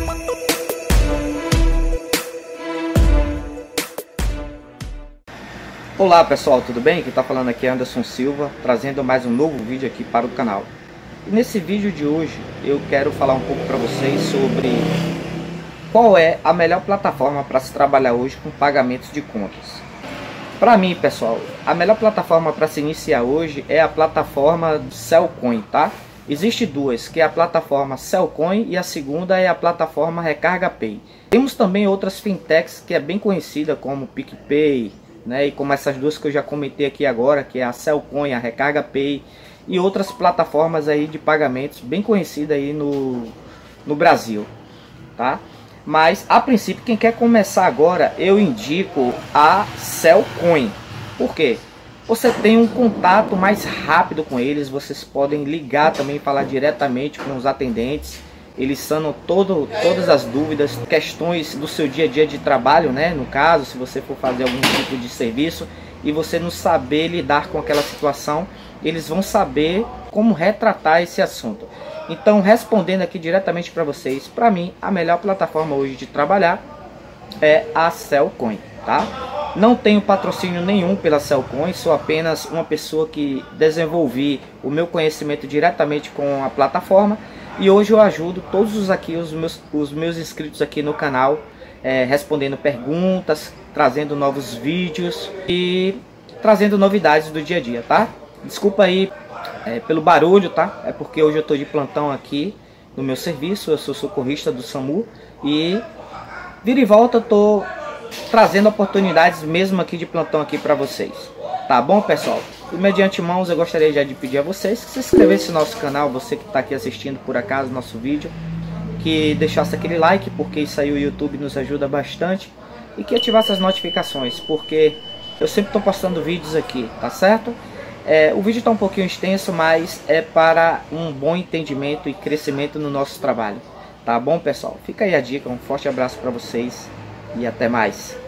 Olá pessoal, tudo bem? Quem está falando aqui é Anderson Silva, trazendo mais um novo vídeo aqui para o canal. E nesse vídeo de hoje eu quero falar um pouco para vocês sobre qual é a melhor plataforma para se trabalhar hoje com pagamentos de contas. Para mim, pessoal, a melhor plataforma para se iniciar hoje é a plataforma Cellcoin, tá? Existe duas, que é a plataforma Cellcoin e a segunda é a plataforma Recarga Pay. Temos também outras fintechs que é bem conhecida como PicPay, né, e como essas duas que eu já comentei aqui agora, que é a Cellcoin, a Recarga Pay e outras plataformas aí de pagamentos bem conhecidas aí no Brasil, tá? Mas a princípio, quem quer começar agora, eu indico a Cellcoin. Por quê? Você tem um contato mais rápido com eles, vocês podem ligar também, falar diretamente com os atendentes. Eles sanam todas as dúvidas, questões do seu dia a dia de trabalho, né? No caso, se você for fazer algum tipo de serviço e você não saber lidar com aquela situação, eles vão saber como retratar esse assunto. Então, respondendo aqui diretamente para vocês, para mim, a melhor plataforma hoje de trabalhar é a Cellcoin, tá? Não tenho patrocínio nenhum pela Cellcoin, sou apenas uma pessoa que desenvolvi o meu conhecimento diretamente com a plataforma. E hoje eu ajudo todos os meus inscritos aqui no canal, respondendo perguntas, trazendo novos vídeos e trazendo novidades do dia a dia, tá? Desculpa aí pelo barulho, tá? É porque hoje eu estou de plantão aqui no meu serviço, eu sou socorrista do SAMU e vira e volta eu estou trazendo oportunidades mesmo aqui de plantão aqui para vocês. Tá bom, pessoal? E mediante mãos eu gostaria já de pedir a vocês que se inscrevessem no nosso canal, você que está aqui assistindo por acaso nosso vídeo, que deixasse aquele like, porque isso aí o YouTube nos ajuda bastante, e que ativasse as notificações, porque eu sempre estou postando vídeos aqui, tá certo? O vídeo está um pouquinho extenso, mas é para um bom entendimento e crescimento no nosso trabalho. Tá bom, pessoal? Fica aí a dica, um forte abraço para vocês e até mais.